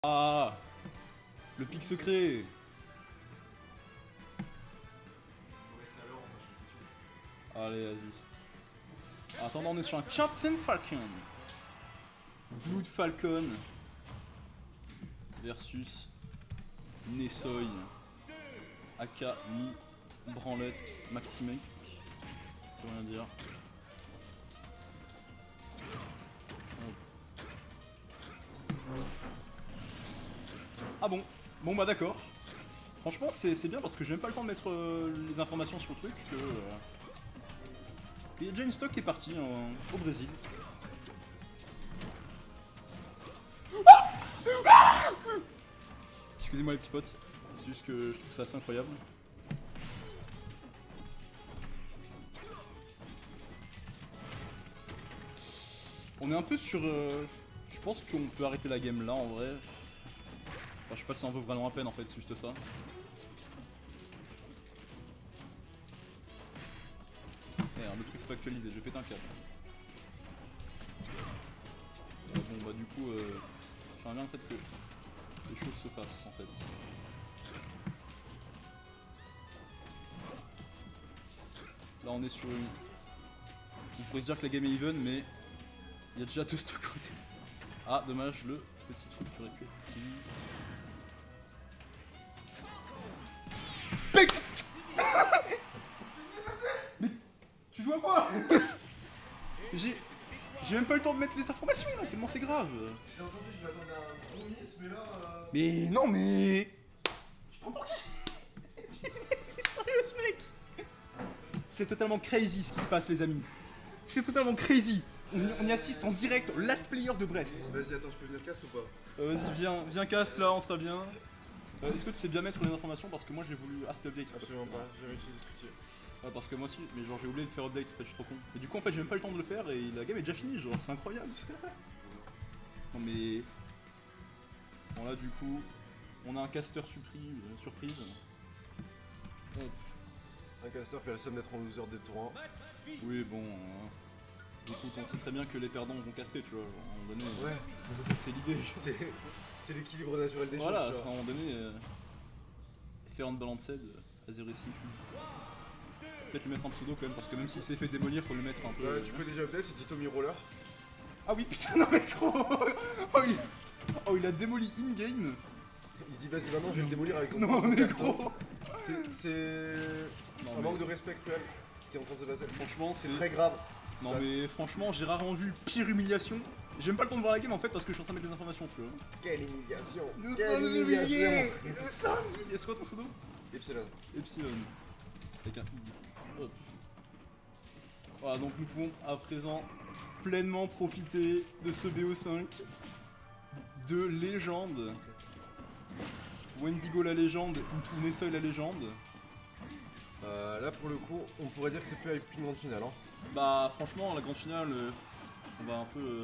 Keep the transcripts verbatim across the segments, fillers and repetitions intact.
Ah, le pic secret. Allez, vas-y. Attends, on est sur un Captain Falcon. Blood Falcon versus Nessoy, aka Mi Branlette Maximec. Ça veut rien dire. Ah bon, bon bah d'accord. Franchement c'est bien parce que j'ai même pas le temps de mettre euh, les informations sur le truc que... Euh, il y a déjà une stock qui est partie euh, au Brésil. Excusez-moi les petits potes, c'est juste que je trouve ça assez incroyable. On est un peu sur... Euh, je pense qu'on peut arrêter la game là en vrai. Enfin, je sais pas si ça en vaut vraiment la peine en fait, c'est juste ça. Merde, le truc c'est pas actualisé, je vais péter un câble. Euh, bon bah du coup, euh, j'aimerais bien en fait que les choses se fassent en fait. Là on est sur une... On pourrait se dire que la game est even mais il y a déjà tout ce côté. Ah dommage, le petit truc qui aurait pu être petit. Mais tu joues à quoi? J'ai j'ai même pas eu le temps de mettre les informations là, tellement c'est grave. J'ai entendu, je m'attendais à un gros miss, mais là... Euh... Mais non mais... Tu prends pour qui? Sérieux ce mec? C'est totalement crazy ce qui se passe les amis. C'est totalement crazy. On, on y assiste en direct au last player de Brest. Vas-y attends, je peux venir casse ou pas? euh, Vas-y viens, viens casse là, on sera bien. Euh, Est-ce que tu sais bien mettre les informations parce que moi j'ai voulu... Ah c'était update. Absolument pas, j'ai réussi à discuter. Ouais parce que moi aussi, mais genre j'ai oublié de faire update en fait, je suis trop con. Et du coup en fait j'ai même pas le temps de le faire et la game est déjà finie, genre c'est incroyable. Non mais... Bon là du coup, on a un caster surprise. Euh, surprise. Hop. Un caster qui a le somme d'être en loser de tour un. Oui bon... Euh... Écoute, on sait très bien que les perdants vont caster, tu vois, genre, à un moment donné... Ouais. Euh, c'est l'idée. C'est l'équilibre naturel des voilà, choses. Voilà, à un moment donné... Euh... Faire une balanced, Azeresi, peut-être lui mettre un pseudo quand même, parce que même si c'est fait démolir, faut le mettre un peu... Ouais, tu peux déjà peut-être, c'est Titomi Roller. Ah oui, putain, non mais gros. Oh il... oh, il a démoli in-game. Il se dit vas-y maintenant je vais le démolir avec son... Non mais gros. C'est... un mais... manque de respect cruel, ce qui est en train de se passer. Franchement, c'est très grave. Non mais franchement, j'ai rarement vu pire humiliation. J'ai même pas le temps de voir la game en fait parce que je suis en train de mettre des informations, tu vois. Quelle humiliation. Nous Quelle sommes humiliation. humiliés. Nous sommes humiliés. C'est quoi ton pseudo? Epsilon. Epsilon. Avec un I. Hop. Voilà, donc nous pouvons à présent pleinement profiter de ce B O cinq de légende. Wendigo la légende, Into Nessoy la légende. Euh, là pour le coup, on pourrait dire que c'est plus avec une grande finale. Hein. Bah franchement, la grande finale, euh, on va un peu... Euh...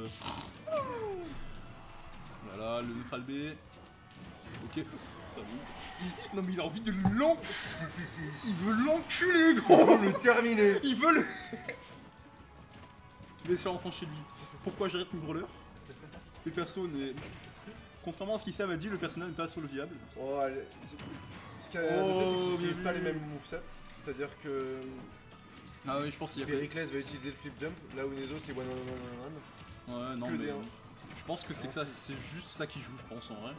Voilà, le neutral B. Ok. Non mais il a envie de l'enculer. Il veut l'enculer gros. Il veut le terminer. Il veut le... Laisse-le rentrer chez lui. Pourquoi j'arrête mon brûleur? Les persos n'est... Contrairement à ce qu'Issam a dit, le personnage n'est pas solo viable. Oh, allez. Ce qu'il y a Oh, noté, c'est qu'ils n'utilisent bien pas vu. les mêmes movesets. C'est-à-dire que... Ah oui, je pense qu'il y a... Pericles va utiliser le flip jump, là où Nezo c'est one on one on one. Ouais, non que mais... des un. Je pense que c'est que ça, c'est juste ça qui joue, je pense en vrai.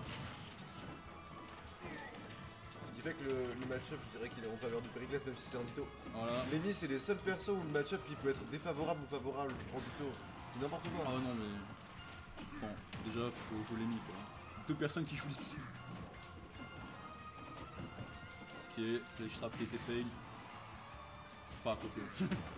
Ce qui fait que le, le match-up, je dirais qu'il est en faveur du Pericles, même si c'est un Ditto. Voilà. Lenny, c'est les seuls persos où le match-up il peut être défavorable ou favorable en Ditto. C'est n'importe quoi. Ah non mais... Attends, déjà faut jouer les mi quoi. Deux personnes qui jouent difficile. Ok, les traps qui étaient fail. Enfin, à côté.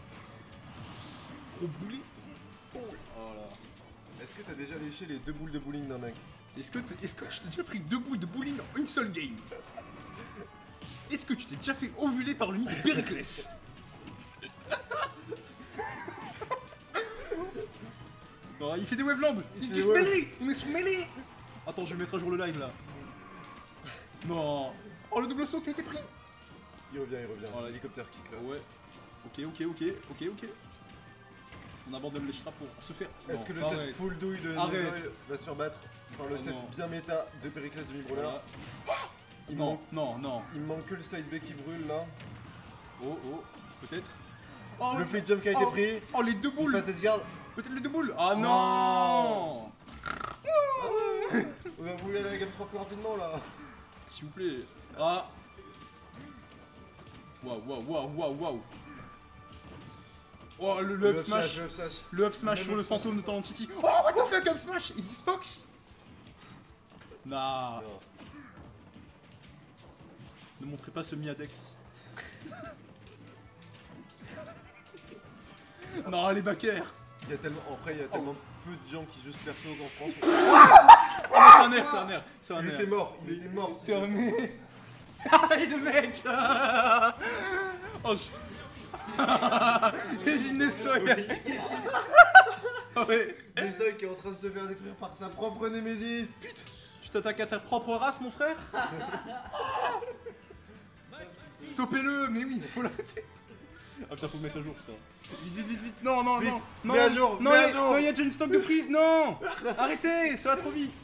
Gros boulet. Oh là. Est-ce que t'as déjà léché les deux boules de bowling d'un mec? Est-ce que, est-ce que je t'ai déjà pris deux boules de bowling en une seule game? Est-ce que tu t'es déjà fait ovuler par le mythe de Pericles? Non, il fait des wavelands. Il se dit ouais. mêlé. On est sur mêlé. Attends, je vais mettre à jour le live là. Non. Oh, le double saut qui a été pris. Il revient, il revient. Oh, l'hélicoptère kick là. Ouais. Ok, ok, ok, ok, ok. On abandonne les straps pour se faire... Est-ce Non, que le arrête. set full douille de Arrête. Nezo va se faire battre? par le Oh set non. bien méta de Périclès demi-brûleur. Voilà. Il, Non, manque, non, non. il me manque que le side B qui brûle là. Oh, oh, peut-être. Oh, Le flip jump qui a été oh, pris. Oh, les deux Il boules. passe cette garde. Peut-être les deux boules. Ah Oh. non. On a voulu aller à la game trois plus rapidement là. S'il vous plaît. Ah. Waouh, waouh, waouh, waouh, waouh. Oh, le, le up smash. Le up smash. Le up smash Même sur le up smash. fantôme de Talent City. Oh, what the fuck, up smash? Is this box? Nah. Non. Ne montrez pas ce Miadex. Non, les backers. Il y a tellement, après, il y a tellement peu de gens qui jouent ce perso qu'en France. Oh, c'est un air, c'est un air. C'est un Il air. était mort, il était mort. C'est un air. Ah, et le mec. Oh, je... Et Vinesoy. Ouais. Nesoy qui est en train de se faire détruire par sa propre Némésis. Tu t'attaques à ta propre race, mon frère. Stoppez-le, mais oui, faut l'arrêter. Ah putain, faut le mettre à jour, putain. Vite, vite, vite, vite. Non, non, Vite, non. Non, mets à jour, non, mets y a- à jour. non, il y a déjà une stock de prise, non. Arrêtez, ça va trop vite.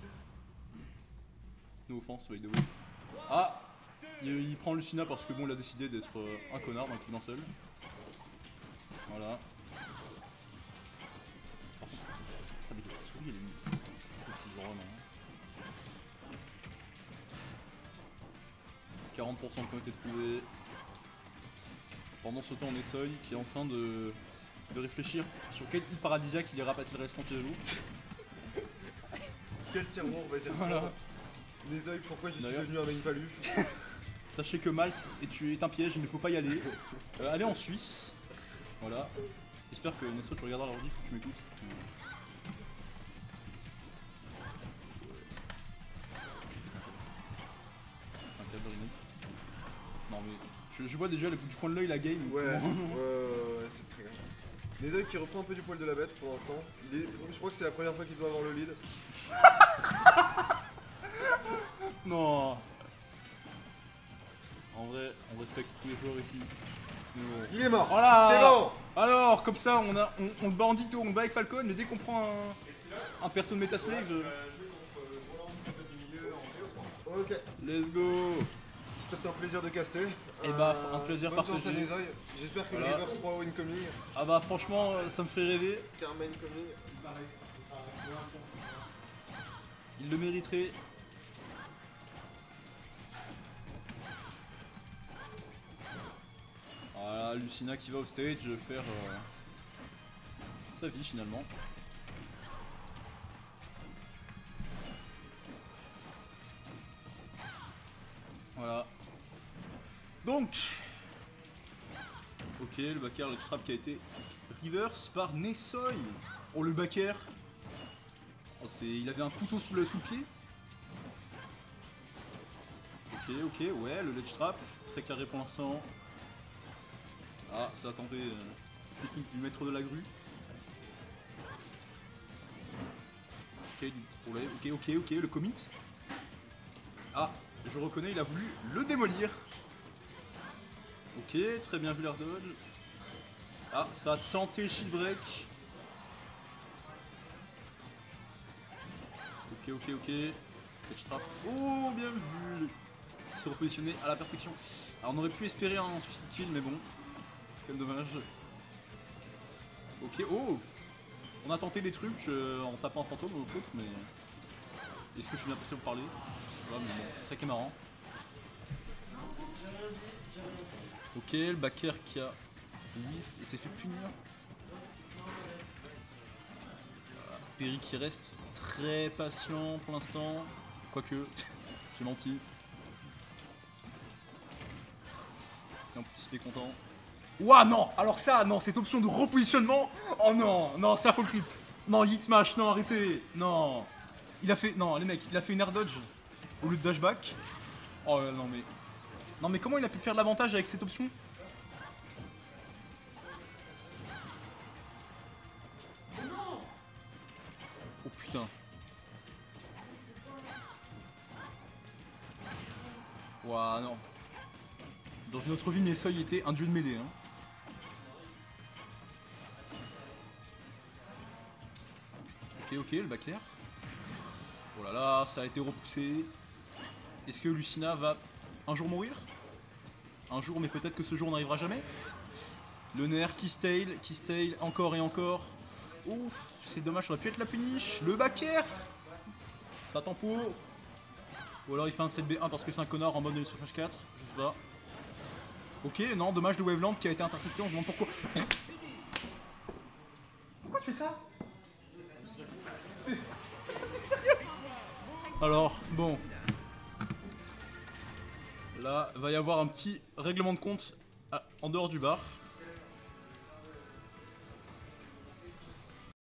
No offense, by the way. Ah, il, il prend Lucina parce que bon, il a décidé d'être euh, un connard, d'un coup d'un seul. Voilà. Par contre, putain, mais la souris, elle est mise. Vraiment, hein. quarante pour cent qui ont été trouvés. Pendant ce temps, on est Soy qui est en train de, de réfléchir sur quel île paradisiaque il ira passer le restant de ses jours. Quel tiers-monde on va dire. Voilà. Nesoy, pourquoi je suis D'ailleurs- devenu un main palu? Sachez que Malte est, est un piège, il ne faut pas y aller. Euh, allez en Suisse. Voilà. J'espère que Nesso, tu regarderas l'ordi, faut que tu m'écoutes. Un cadre unique. Non mais. Je, je vois déjà le, du coin de l'œil la game. Ouais, ouais, ouais, ouais, c'est très grave. Nesoy qui reprend un peu du poil de la bête pour l'instant. Il est- Je crois que c'est la première fois qu'il doit avoir le lead. Non. En vrai, on respecte tous les joueurs ici. Mais bon. Il est mort. Voilà. C'est bon. Alors, comme ça, on, a, on, on le bat en dito, on le bat avec Falcon, mais dès qu'on prend un, un perso de Metaslave, euh, Ok. let's go. C'était un plaisir de caster. Et bah, un plaisir bonne chance partagé. à Nesoy. J'espère que Voilà. le reverse trois O incoming. Ah bah franchement, euh, ça me fait rêver. Karma incoming. Il le mériterait. Voilà, Lucina qui va au stage faire euh, sa vie finalement. Voilà. Donc, ok, le backer, le trap qui a été reverse par Nesoy. Oh, le backer. Oh, c'est, il avait un couteau sous le, sous le pied. Ok, ok, ouais, le ledge trap, très carré pour l'instant. Ah, ça attendait euh, technique du maître de la grue. Ok, du problème. Ok, ok, ok, le commit. Ah, je reconnais, il a voulu le démolir. Ok, très bien vu l'air dodge. Ah, ça a tenté le shield break. Ok, ok, ok. Catch trap. Oh, bien vu. Il s'est repositionné à la perfection. Alors, on aurait pu espérer un suicide kill, mais bon. C'est quand même dommage. Ok, oh. On a tenté des trucs euh, en tapant un fantôme ou autre, mais... Est-ce que je suis bien passé pour parler? Ouais, mais bon, c'est ça qui est marrant. Ok, le backer qui a whiff et s'est fait punir. Voilà. Perry qui reste très patient pour l'instant. Quoique, j'ai menti. Et en plus, il est content. Ouah, non! Alors, ça, non, cette option de repositionnement. Oh non, non, ça faut le clip. Non, hit smash, non, arrêtez. Non. Il a fait. Non, les mecs, il a fait une air dodge au lieu de dashback. Oh euh, non, mais. Non, mais comment il a pu perdre l'avantage avec cette option? Oh putain. Ouah, non. Dans une autre vie, Nesoy était un dieu de mêlée. Hein. Ok, ok, le backer. Oh là là, ça a été repoussé. Est-ce que Lucina va un jour mourir? Un jour, mais peut-être que ce jour n'arrivera jamais. Le nerf qui stale, qui stale encore et encore. Ouf, c'est dommage, ça aurait pu être la punish. Le back air. Ça tempo. Ou alors il fait un sept B un parce que c'est un connard en mode sur H quatre. Je sais pas. Ok, non, dommage de Waveland qui a été intercepté, on se demande pourquoi. Pourquoi tu fais ça? Alors, bon. Là, va y avoir un petit règlement de compte à- en dehors du bar.